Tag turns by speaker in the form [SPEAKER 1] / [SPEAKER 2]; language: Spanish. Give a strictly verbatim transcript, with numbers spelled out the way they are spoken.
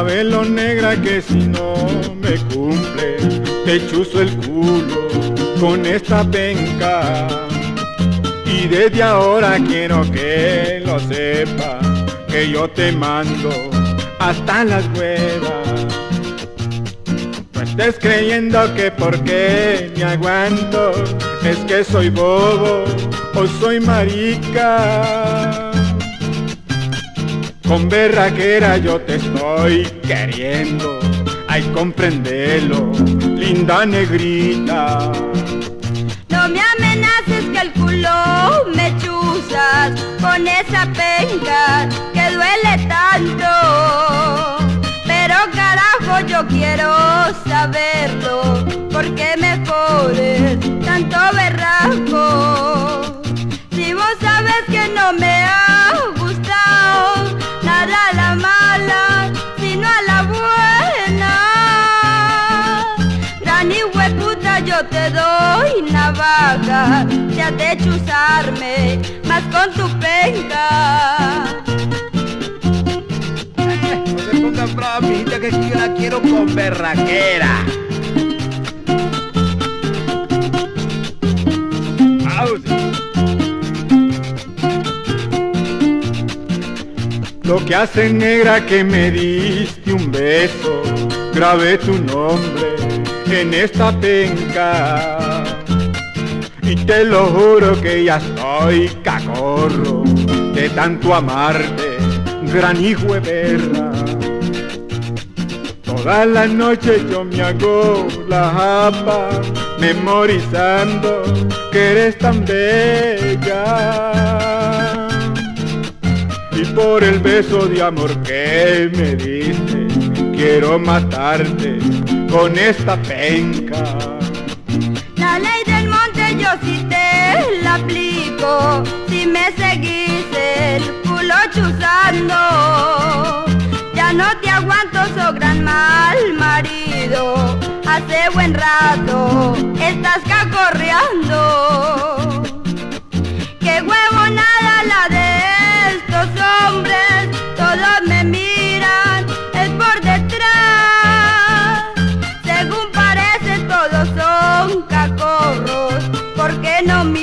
[SPEAKER 1] Sabelo, negra, que si no me cumple te chuzo el culo con esta penca. Y desde ahora quiero que lo sepa, que yo te mando hasta las huevas. No estés creyendo que porque me aguanto es que soy bobo o soy marica. Con berraquera yo te estoy queriendo, ay, comprendelo, linda negrita.
[SPEAKER 2] No me amenaces que el culo me chuzas con esa penca que duele tanto. Pero carajo, yo quiero saberlo, ¿por qué me jodes tanto berraco? Si vos sabes que no me ha gustado nada a la mala, sino a la buena. Gran hijueputa, yo te doy navaja, ya de chuzarme más con tu penca.
[SPEAKER 3] No se pongan brava, mijita, que yo la quiero con berraquera.
[SPEAKER 1] Lo que hace, negra, que me diste un beso, grabé tu nombre en esta penca. Y te lo juro que ya estoy cacorro de tanto amarte, gran hijo de perra. Toda la noche yo me hago la japa, memorizando que eres tan bella. Y por el beso de amor que me diste, quiero matarte con esta penca.
[SPEAKER 2] La ley del monte yo sí te la aplico, si me seguís el culo chuzando. Ya no te aguanto, so gran mal marido, hace buen rato estás cacorreando. Qué huevonada la de estos hombres, todos me miran, es por detrás. Según parece todos son cacorros, ¿por qué no miran?